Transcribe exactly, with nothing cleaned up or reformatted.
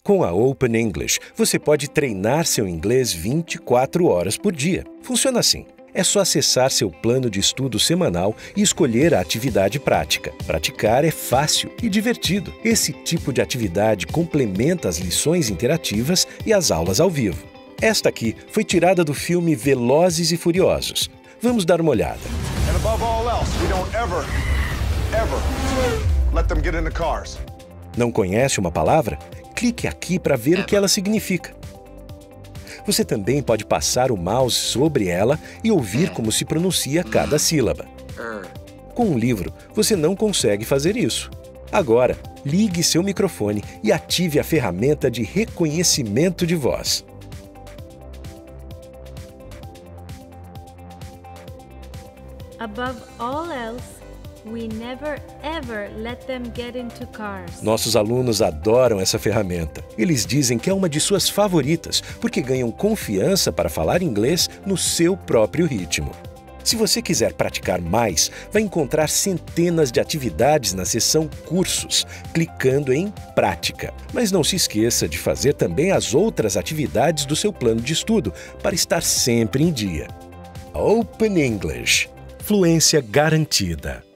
Com a Open English, você pode treinar seu inglês vinte e quatro horas por dia. Funciona assim. É só acessar seu plano de estudo semanal e escolher a atividade prática. Praticar é fácil e divertido. Esse tipo de atividade complementa as lições interativas e as aulas ao vivo. Esta aqui foi tirada do filme Velozes e Furiosos. Vamos dar uma olhada. And above all else, we don't ever, ever let them get in the cars. Não conhece uma palavra? Clique aqui para ver o que ela significa. Você também pode passar o mouse sobre ela e ouvir como se pronuncia cada sílaba. Com um livro, você não consegue fazer isso. Agora, ligue seu microfone e ative a ferramenta de reconhecimento de voz. Above all else, we never ever let them get into cars. Nossos alunos adoram essa ferramenta. Eles dizem que é uma de suas favoritas, porque ganham confiança para falar inglês no seu próprio ritmo. Se você quiser praticar mais, vai encontrar centenas de atividades na seção Cursos, clicando em Prática. Mas não se esqueça de fazer também as outras atividades do seu plano de estudo, para estar sempre em dia. Open English. Fluência garantida.